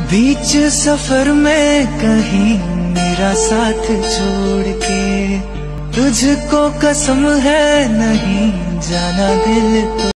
बीच सफर में कहीं मेरा साथ छोड़ के, तुझको कसम है नहीं जाना दिल तो।